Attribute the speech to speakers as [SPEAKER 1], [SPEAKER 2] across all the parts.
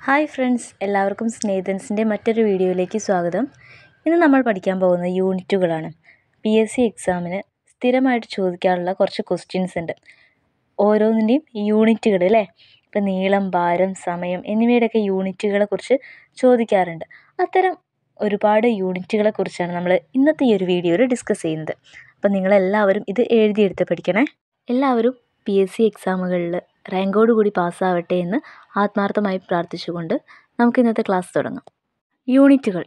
[SPEAKER 1] Hi friends, എല്ലാവർക്കും സ്നേഹിതൻസിൻ്റെ മറ്റൊരു വീഡിയോയിലേക്ക് സ്വാഗതം. ഇന്ന് നമ്മൾ പഠിക്കാൻ പോകുന്ന യൂണിറ്റുകളാണ്. PSC എക്സാമിന് സ്ഥിരമായിട്ട് ചോദിക്കാറുള്ള കുറച്ച് ക്വസ്റ്റ്യൻസ് ഉണ്ട്. ഓരോന്നിൻ്റെയും യൂണിറ്റുകൾ അല്ലേ, ഇപ്പം നീളം, ഭാരം, സമയം എന്നിവയുടെയൊക്കെ യൂണിറ്റുകളെ കുറിച്ച് ചോദിക്കാറുണ്ട്. അത്തരം ഒരുപാട് യൂണിറ്റുകളെ കുറിച്ചാണ് നമ്മൾ ഇന്നത്തെ ഈ ഒരു വീഡിയോയിൽ ഡിസ്കസ് ചെയ്യുന്നത്. അപ്പം നിങ്ങളെല്ലാവരും ഇത് എഴുതിയെടുത്ത് പഠിക്കണേ. എല്ലാവരും PSC എക്സാമുകളിൽ റാങ്കോടുകൂടി പാസ്സാവട്ടെ എന്ന് ആത്മാർത്ഥമായി പ്രാർത്ഥിച്ചുകൊണ്ട് നമുക്ക് ഇന്നത്തെ ക്ലാസ് തുടങ്ങാം. യൂണിറ്റുകൾ.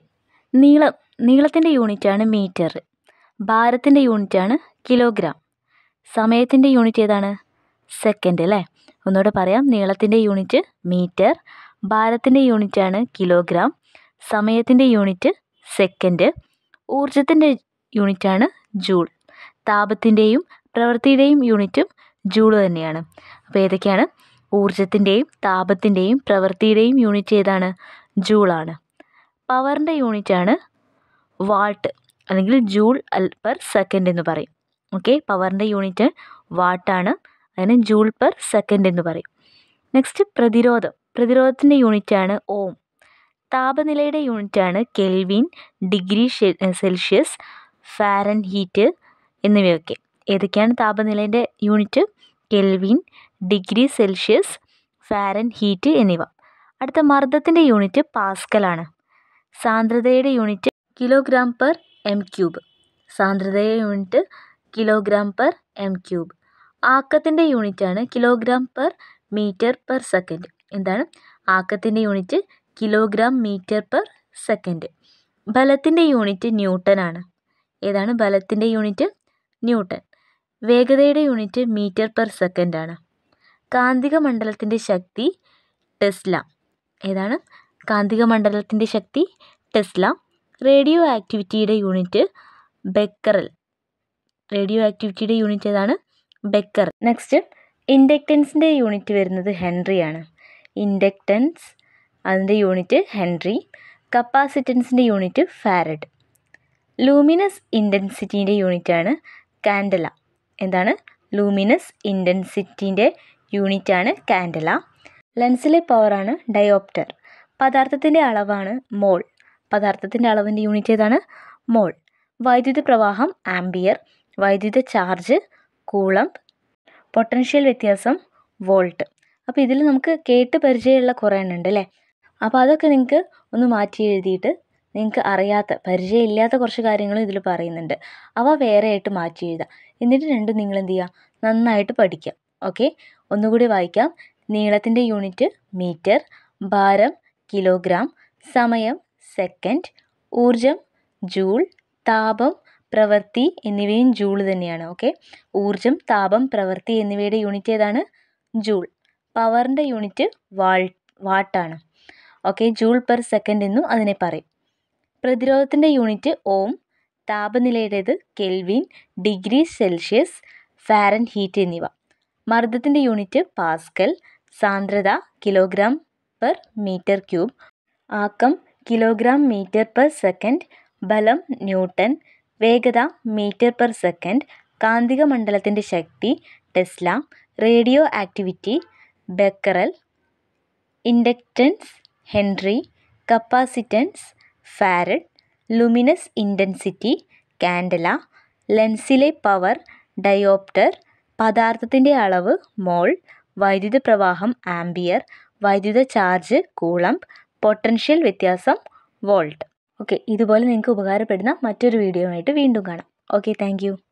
[SPEAKER 1] നീളത്തിൻ്റെ യൂണിറ്റാണ് മീറ്റർ. ഭാരത്തിൻ്റെ യൂണിറ്റാണ് കിലോഗ്രാം. സമയത്തിൻ്റെ യൂണിറ്റ് ഏതാണ്? സെക്കൻഡ് അല്ലേ. ഒന്നുകൂടെ പറയാം. നീളത്തിൻ്റെ യൂണിറ്റ് മീറ്റർ, ഭാരത്തിൻ്റെ യൂണിറ്റാണ് കിലോഗ്രാം, സമയത്തിൻ്റെ യൂണിറ്റ് സെക്കൻഡ്, ഊർജത്തിൻ്റെ യൂണിറ്റാണ് ജൂൾ. താപത്തിൻ്റെയും പ്രവൃത്തിയുടെയും യൂണിറ്റും ജൂൾ തന്നെയാണ്. അപ്പോൾ ഏതൊക്കെയാണ്? ഊർജത്തിൻ്റെയും താപത്തിൻ്റെയും പ്രവൃത്തിയുടെയും യൂണിറ്റ് ഏതാണ്? ജൂളാണ്. പവറിൻ്റെ യൂണിറ്റാണ് വാട്ട് അല്ലെങ്കിൽ ജൂൾ പെർ സെക്കൻഡ് എന്ന് പറയും. ഓക്കെ, പവറിൻ്റെ യൂണിറ്റ് വാട്ടാണ്, അതിന് ജൂൾ പെർ സെക്കൻഡ് എന്ന് പറയും. നെക്സ്റ്റ് പ്രതിരോധത്തിൻ്റെ യൂണിറ്റാണ് ഓം. താപനിലയുടെ യൂണിറ്റാണ് കെൽവിൻ, ഡിഗ്രി സെൽഷ്യസ്, ഫാരൻഹീറ്റ് എന്നിവയൊക്കെ. ഏതൊക്കെയാണ് താപനിലേൻ്റെ unit? Kelvin, degree Celsius, Fahrenheit എന്നിവ. അടുത്ത മർദ്ദത്തിൻ്റെ യൂണിറ്റ് പാസ്കലാണ്. സാന്ദ്രതയുടെ unit kilogram per m cube. സാന്ദ്രതയുടെ unit kilogram per m cube. ആക്കത്തിൻ്റെ യൂണിറ്റാണ് kilogram per metre per second. എന്താണ് ആക്കത്തിൻ്റെ unit? Kilogram metre per second. ബലത്തിൻ്റെ യൂണിറ്റ് ന്യൂട്ടൺ ആണ്. ഏതാണ് ബലത്തിൻ്റെ യൂണിറ്റ്? ന്യൂട്ടൺ. വേഗതയുടെ യൂണിറ്റ് മീറ്റർ പെർ സെക്കൻഡ് ആണ്. കാന്തിക മണ്ഡലത്തിൻ്റെ ശക്തി ടെസ്ല. ഏതാണ് കാന്തിക മണ്ഡലത്തിൻ്റെ ശക്തി? ടെസ്ല. റേഡിയോ ആക്ടിവിറ്റിയുടെ യൂണിറ്റ് ബെക്കറൽ. റേഡിയോ ആക്ടിവിറ്റിയുടെ യൂണിറ്റ് ഏതാണ്? ബെക്കറൽ. നെക്സ്റ്റ് ഇൻഡക്റ്റൻസിൻ്റെ യൂണിറ്റ് വരുന്നത് ഹെൻറിയാണ്. ഇൻഡക്റ്റൻസ് അതിൻ്റെ യൂണിറ്റ് ഹെൻറി. കപ്പാസിറ്റൻസിൻ്റെ യൂണിറ്റ് ഫാരഡ്. ലൂമിനസ് ഇൻറ്റൻസിറ്റീൻ്റെ യൂണിറ്റാണ് കാൻഡല. എന്താണ്? ലൂമിനസ് ഇൻറ്റൻസിറ്റീൻ്റെ യൂണിറ്റാണ് കാൻഡല. ലെൻസിലെ പവറാണ് ഡയോപ്റ്റർ. പദാർത്ഥത്തിൻ്റെ അളവാണ് മോൾ. പദാർത്ഥത്തിൻ്റെ അളവിൻ്റെ യൂണിറ്റ് ഏതാണ്? മോൾ. വൈദ്യുത പ്രവാഹം ആംബിയർ. വൈദ്യുത ചാർജ് കൂളംബ്. പൊട്ടൻഷ്യൽ വ്യത്യാസം വോൾട്ട്. അപ്പോൾ ഇതിൽ നമുക്ക് കേട്ട് പരിചയമുള്ള കുറേ എണ്ണുണ്ട് അല്ലേ. അപ്പോൾ അതൊക്കെ നിങ്ങൾക്ക് ഒന്ന് മാറ്റി എഴുതിയിട്ട് നിങ്ങൾക്ക് അറിയാത്ത പരിചയമില്ലാത്ത കുറച്ച് കാര്യങ്ങളും ഇതിൽ പറയുന്നുണ്ട്. അവ വേറെ ആയിട്ട് മാറ്റി എഴുതാം. എന്നിട്ട് രണ്ടും നിങ്ങൾ എന്ത് ചെയ്യുക? നന്നായിട്ട് പഠിക്കുക. ഓക്കെ, ഒന്നുകൂടി വായിക്കാം. നീളത്തിൻ്റെ യൂണിറ്റ് മീറ്റർ, ഭാരം കിലോഗ്രാം, സമയം സെക്കൻഡ്, ഊർജം ജൂൾ, താപം പ്രവൃത്തി എന്നിവയും ജൂൾ തന്നെയാണ്. ഓക്കെ, ഊർജം, താപം, പ്രവൃത്തി എന്നിവയുടെ യൂണിറ്റ് ഏതാണ്? ജൂൾ. പവറിൻ്റെ യൂണിറ്റ് വാട്ടാണ്. ഓക്കെ, ജൂൾ പെർ സെക്കൻഡ് എന്നും അതിനെ പറയും. പ്രതിരോധത്തിൻ്റെ യൂണിറ്റ് ഓം. താപനിലയുടേത് കെൽവിൻ, ഡിഗ്രി സെൽഷ്യസ്, ഫാരൻഹീറ്റ് എന്നിവ. മർദ്ദത്തിൻ്റെ യൂണിറ്റ് പാസ്കൽ. സാന്ദ്രത കിലോഗ്രാം പെർ മീറ്റർ ക്യൂബ്. ആക്കം കിലോഗ്രാം മീറ്റർ പെർ സെക്കൻഡ്. ബലം ന്യൂട്ടൺ. വേഗത മീറ്റർ പെർ സെക്കൻഡ്. കാന്തിക മണ്ഡലത്തിൻ്റെ ശക്തി tesla. Radioactivity becquerel. Inductance henry. Capacitance farad. Luminous intensity candela. ലെൻസിലെ പവർ ഡയോപ്റ്റർ. പദാർത്ഥത്തിൻ്റെ അളവ് മോൾ. വൈദ്യുത പ്രവാഹം ആംബിയർ. വൈദ്യുത ചാർജ് കൂളംബ്. പൊട്ടൻഷ്യൽ വ്യത്യാസം വോൾട്ട്. ഓക്കെ, ഇതുപോലെ നിങ്ങൾക്ക് ഉപകാരപ്പെടുന്ന മറ്റൊരു വീഡിയോ ആയിട്ട് വീണ്ടും കാണാം. Okay, thank